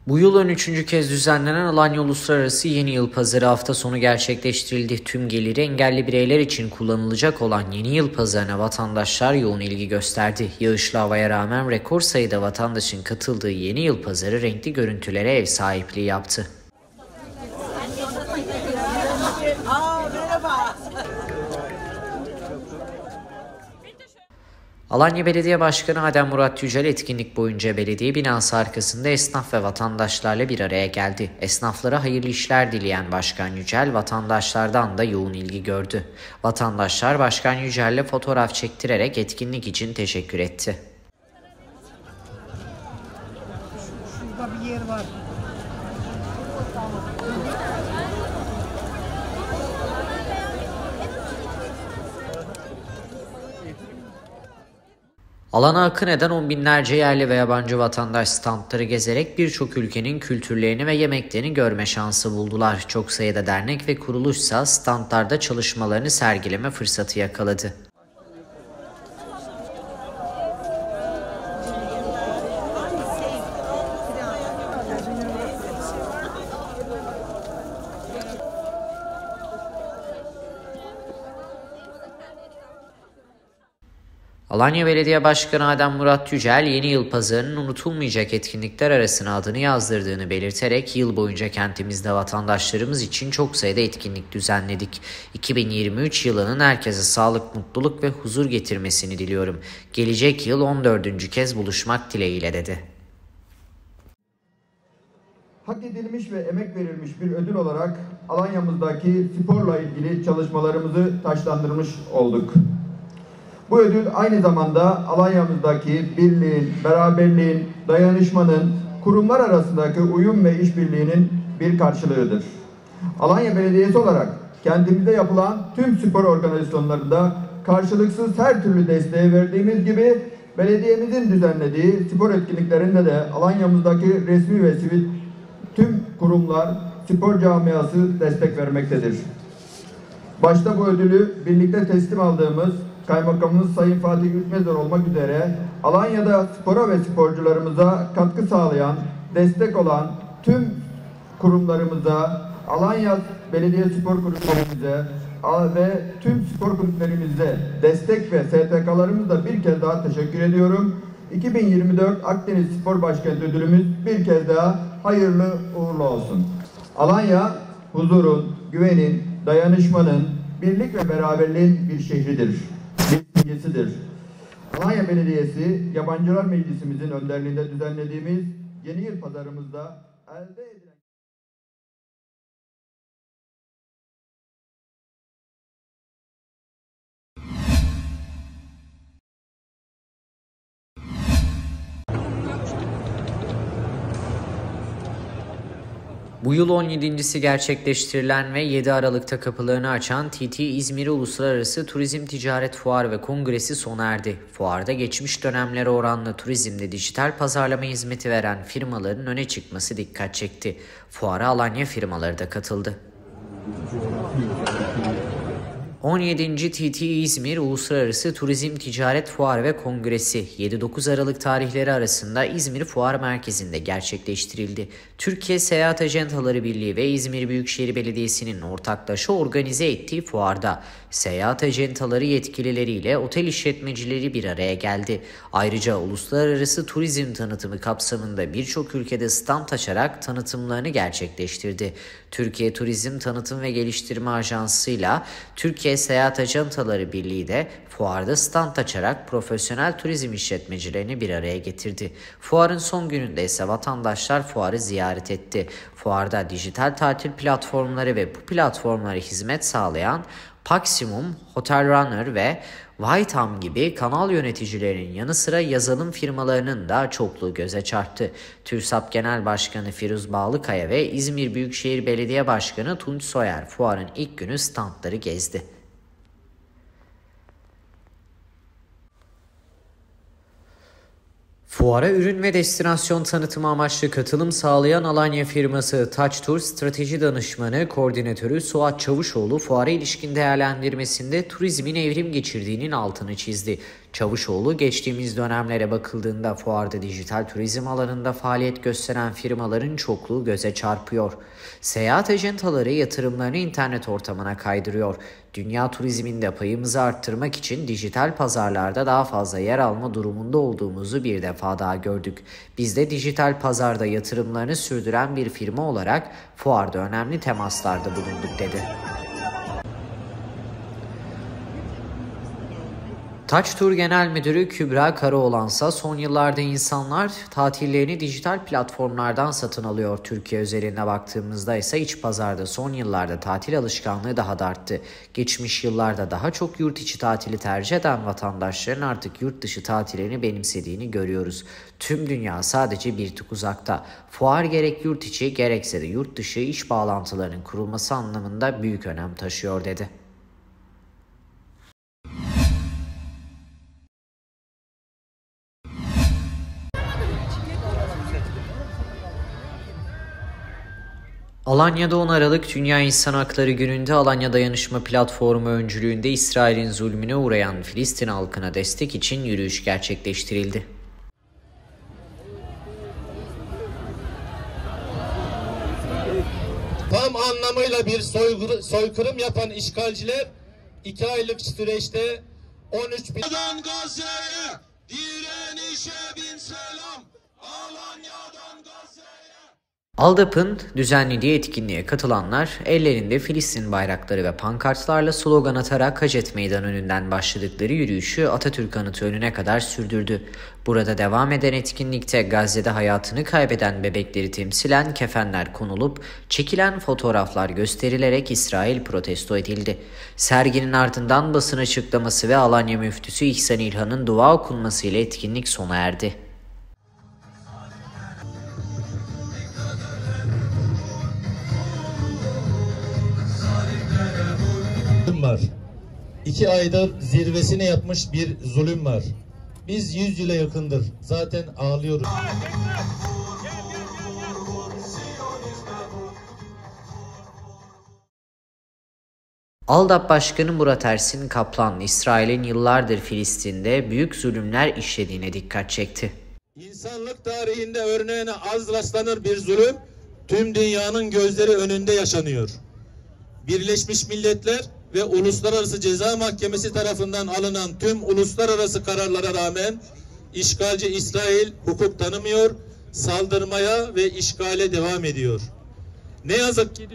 Bu yıl 13. kez düzenlenen Alanya Uluslararası Yeni Yıl Pazarı hafta sonu gerçekleştirildi. Tüm geliri engelli bireyler için kullanılacak olan Yeni Yıl Pazarı'na vatandaşlar yoğun ilgi gösterdi. Yağışlı havaya rağmen rekor sayıda vatandaşın katıldığı Yeni Yıl Pazarı renkli görüntülere ev sahipliği yaptı. Alanya Belediye Başkanı Adem Murat Yücel etkinlik boyunca belediye binası arkasında esnaf ve vatandaşlarla bir araya geldi. Esnaflara hayırlı işler dileyen Başkan Yücel vatandaşlardan da yoğun ilgi gördü. Vatandaşlar Başkan Yücel'le fotoğraf çektirerek etkinlik için teşekkür etti. Şurada bir yer var. Alana akın eden on binlerce yerli ve yabancı vatandaş standları gezerek birçok ülkenin kültürlerini ve yemeklerini görme şansı buldular. Çok sayıda dernek ve kuruluşsa standlarda çalışmalarını sergileme fırsatı yakaladı. Alanya Belediye Başkanı Adem Murat Yücel, Yeni Yıl Pazarı'nın unutulmayacak etkinlikler arasına adını yazdırdığını belirterek yıl boyunca kentimizde vatandaşlarımız için çok sayıda etkinlik düzenledik. 2023 yılının herkese sağlık, mutluluk ve huzur getirmesini diliyorum. Gelecek yıl 14. kez buluşmak dileğiyle dedi. Hak edilmiş ve emek verilmiş bir ödül olarak Alanya'mızdaki sporla ilgili çalışmalarımızı taçlandırmış olduk. Bu ödül aynı zamanda Alanya'mızdaki birliğin, beraberliğin, dayanışmanın, kurumlar arasındaki uyum ve işbirliğinin bir karşılığıdır. Alanya Belediyesi olarak kentimizde yapılan tüm spor organizasyonlarında karşılıksız her türlü desteği verdiğimiz gibi belediyemizin düzenlediği spor etkinliklerinde de Alanya'mızdaki resmi ve sivil tüm kurumlar, spor camiası destek vermektedir. Başta bu ödülü birlikte teslim aldığımız Kaymakamımız Sayın Fatih Ülkmezer olmak üzere Alanya'da spora ve sporcularımıza katkı sağlayan, destek olan tüm kurumlarımıza, Alanya Belediye Spor Kulüplerimize ve tüm spor kulüplerimize destek ve STK'larımıza bir kez daha teşekkür ediyorum. 2024 Akdeniz Spor Başkenti ödülümüz bir kez daha hayırlı uğurlu olsun. Alanya, huzurun, güvenin, dayanışmanın, birlik ve beraberliğin bir şehridir. Bir simgesidir. Alanya Belediyesi, Yabancılar Meclisimizin önderliğinde düzenlediğimiz Yeni Yıl Pazarımızda elde edilen Bu yıl 17.si gerçekleştirilen ve 7 Aralık'ta kapılarını açan TT İzmir Uluslararası Turizm Ticaret Fuarı ve Kongresi sona erdi. Fuarda geçmiş dönemlere oranla turizmde dijital pazarlama hizmeti veren firmaların öne çıkması dikkat çekti. Fuara Alanya firmaları da katıldı. 17. TT İzmir Uluslararası Turizm Ticaret Fuarı ve Kongresi 7-9 Aralık tarihleri arasında İzmir Fuar Merkezi'nde gerçekleştirildi. Türkiye Seyahat Ajantaları Birliği ve İzmir Büyükşehir Belediyesi'nin ortaklaşa organize ettiği fuarda seyahat ajantaları yetkilileriyle otel işletmecileri bir araya geldi. Ayrıca uluslararası turizm tanıtımı kapsamında birçok ülkede stand açarak tanıtımlarını gerçekleştirdi. Türkiye Turizm Tanıtım ve Geliştirme Ajansı'yla Türkiye Seyahat Ajantaları Birliği de fuarda stand açarak profesyonel turizm işletmecilerini bir araya getirdi. Fuarın son gününde ise vatandaşlar fuarı ziyaret etti. Fuarda dijital tatil platformları ve bu platformlara hizmet sağlayan Paksimum, Hotel Runner ve Whiteham gibi kanal yöneticilerinin yanı sıra yazılım firmalarının da çokluğu göze çarptı. TÜRSAP Genel Başkanı Firuz Bağlıkaya ve İzmir Büyükşehir Belediye Başkanı Tunç Soyer fuarın ilk günü standları gezdi. Fuara ürün ve destinasyon tanıtımı amaçlı katılım sağlayan Alanya firması Taç Tur Strateji Danışmanı Koordinatörü Suat Çavuşoğlu fuara ilişkin değerlendirmesinde turizmin evrim geçirdiğinin altını çizdi. Çavuşoğlu geçtiğimiz dönemlere bakıldığında fuarda dijital turizm alanında faaliyet gösteren firmaların çokluğu göze çarpıyor. Seyahat ajantaları yatırımlarını internet ortamına kaydırıyor. Dünya turizminde payımızı arttırmak için dijital pazarlarda daha fazla yer alma durumunda olduğumuzu bir defa daha gördük. Biz de dijital pazarda yatırımlarını sürdüren bir firma olarak fuarda önemli temaslarda bulunduk dedi. Taç Tur Genel Müdürü Kübra Karaoğlan'sa son yıllarda insanlar tatillerini dijital platformlardan satın alıyor. Türkiye özeline baktığımızda ise iç pazarda son yıllarda tatil alışkanlığı daha da arttı. Geçmiş yıllarda daha çok yurt içi tatili tercih eden vatandaşların artık yurt dışı tatillerini benimsediğini görüyoruz. Tüm dünya sadece bir tık uzakta. Fuar gerek yurt içi gerekse de yurt dışı iş bağlantılarının kurulması anlamında büyük önem taşıyor dedi. Alanya'da 10 Aralık Dünya İnsan Hakları Günü'nde Alanya Dayanışma Platformu öncülüğünde İsrail'in zulmüne uğrayan Filistin halkına destek için yürüyüş gerçekleştirildi. Tam anlamıyla bir soykırım yapan işgalciler 2 aylık süreçte 13 bin... Gazze'ye direnişe bin selam, Alanya'dan Gazze'ye. ALDAP'ın düzenlediği etkinliğe katılanlar ellerinde Filistin bayrakları ve pankartlarla slogan atarak Hacet Meydanı önünden başladıkları yürüyüşü Atatürk Anıtı önüne kadar sürdürdü. Burada devam eden etkinlikte Gazze'de hayatını kaybeden bebekleri temsilen kefenler konulup çekilen fotoğraflar gösterilerek İsrail protesto edildi. Serginin ardından basın açıklaması ve Alanya Müftüsü İhsan İlhan'ın dua okunması ile etkinlik sona erdi. Var. 2 ayda zirvesini yapmış bir zulüm var. Biz 100 yıla yakındır zaten ağlıyoruz. ALDAP Başkanı Murat Ersin Kaplan, İsrail'in yıllardır Filistin'de büyük zulümler işlediğine dikkat çekti. İnsanlık tarihinde örneğine az rastlanır bir zulüm tüm dünyanın gözleri önünde yaşanıyor. Birleşmiş Milletler ve Uluslararası Ceza Mahkemesi tarafından alınan tüm uluslararası kararlara rağmen işgalci İsrail hukuk tanımıyor, saldırmaya ve işgale devam ediyor. Ne yazık ki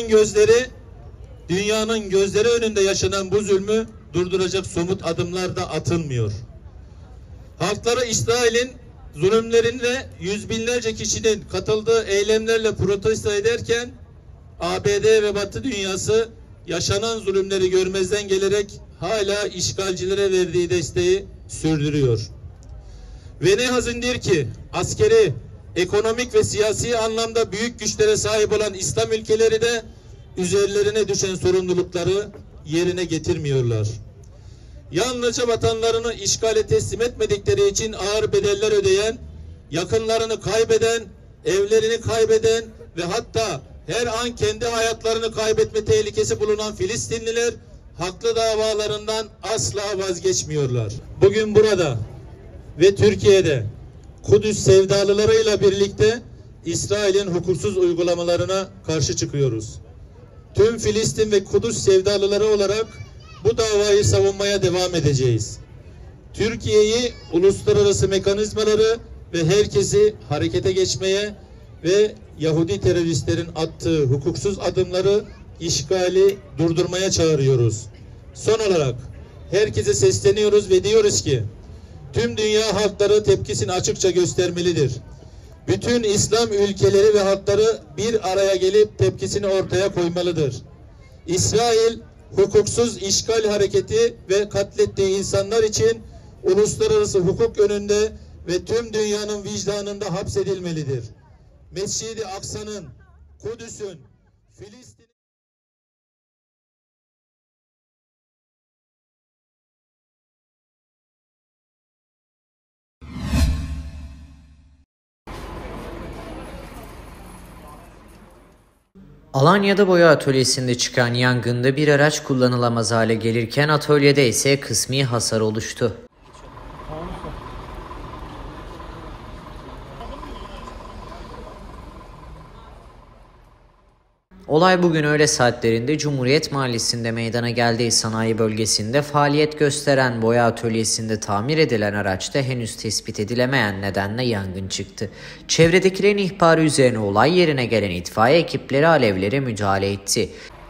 dünyanın gözleri önünde yaşanan bu zulmü durduracak somut adımlar da atılmıyor. Halkları İsrail'in zulümlerine yüz binlerce kişinin katıldığı eylemlerle protesto ederken ABD ve Batı dünyası yaşanan zulümleri görmezden gelerek hala işgalcilere verdiği desteği sürdürüyor. Ve ne hazindir ki askeri, ekonomik ve siyasi anlamda büyük güçlere sahip olan İslam ülkeleri de üzerlerine düşen sorumlulukları yerine getirmiyorlar. Yalnızca vatanlarını işgale teslim etmedikleri için ağır bedeller ödeyen, yakınlarını kaybeden, evlerini kaybeden ve hatta her an kendi hayatlarını kaybetme tehlikesi bulunan Filistinliler haklı davalarından asla vazgeçmiyorlar. Bugün burada ve Türkiye'de Kudüs sevdalılarıyla birlikte İsrail'in hukuksuz uygulamalarına karşı çıkıyoruz. Tüm Filistin ve Kudüs sevdalıları olarak bu davayı savunmaya devam edeceğiz. Türkiye'yi uluslararası mekanizmaları ve herkesi harekete geçmeye ve Yahudi teröristlerin attığı hukuksuz adımları, işgali durdurmaya çağırıyoruz. Son olarak herkese sesleniyoruz ve diyoruz ki tüm dünya halkları tepkisini açıkça göstermelidir. Bütün İslam ülkeleri ve halkları bir araya gelip tepkisini ortaya koymalıdır. İsrail hukuksuz işgal hareketi ve katlettiği insanlar için uluslararası hukuk önünde ve tüm dünyanın vicdanında hapsedilmelidir. Mescid-i Aksa'nın, Kudüs'ün, Filistin... Alanya'da boya atölyesinde çıkan yangında bir araç kullanılamaz hale gelirken atölyede ise kısmi hasar oluştu. Olay bugün öğle saatlerinde Cumhuriyet Mahallesi'nde meydana geldi. Sanayi bölgesinde faaliyet gösteren boya atölyesinde tamir edilen araçta henüz tespit edilemeyen nedenle yangın çıktı. Çevredekilerin ihbarı üzerine olay yerine gelen itfaiye ekipleri alevlere müdahale etti.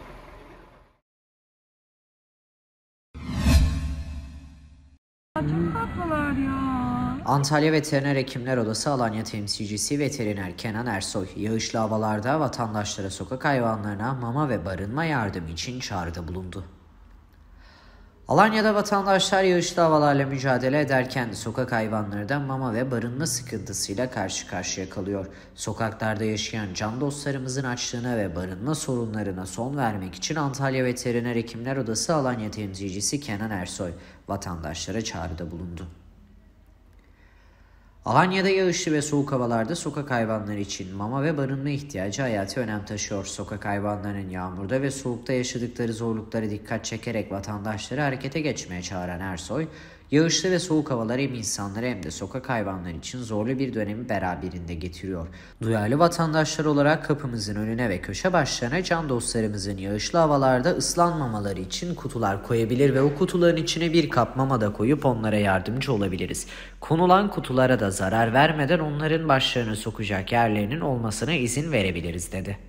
Çok tatlılar ya. Antalya Veteriner Hekimler Odası Alanya temsilcisi veteriner Kenan Ersoy, yağışlı havalarda vatandaşlara sokak hayvanlarına mama ve barınma yardımı için çağrıda bulundu. Alanya'da vatandaşlar yağışlı havalarla mücadele ederken sokak hayvanları da mama ve barınma sıkıntısıyla karşı karşıya kalıyor. Sokaklarda yaşayan can dostlarımızın açlığına ve barınma sorunlarına son vermek için Antalya Veteriner Hekimler Odası Alanya temsilcisi Kenan Ersoy vatandaşlara çağrıda bulundu. Alanya'da yağışlı ve soğuk havalarda sokak hayvanları için mama ve barınma ihtiyacı hayati önem taşıyor. Sokak hayvanlarının yağmurda ve soğukta yaşadıkları zorluklara dikkat çekerek vatandaşları harekete geçmeye çağıran Ersoy, yağışlı ve soğuk havalar hem insanları hem de sokak hayvanları için zorlu bir dönemi beraberinde getiriyor. Duyarlı vatandaşlar olarak kapımızın önüne ve köşe başlarına can dostlarımızın yağışlı havalarda ıslanmamaları için kutular koyabilir ve o kutuların içine bir kap mama da koyup onlara yardımcı olabiliriz. Konulan kutulara da zarar vermeden onların başlarını sokacak yerlerinin olmasına izin verebiliriz dedi.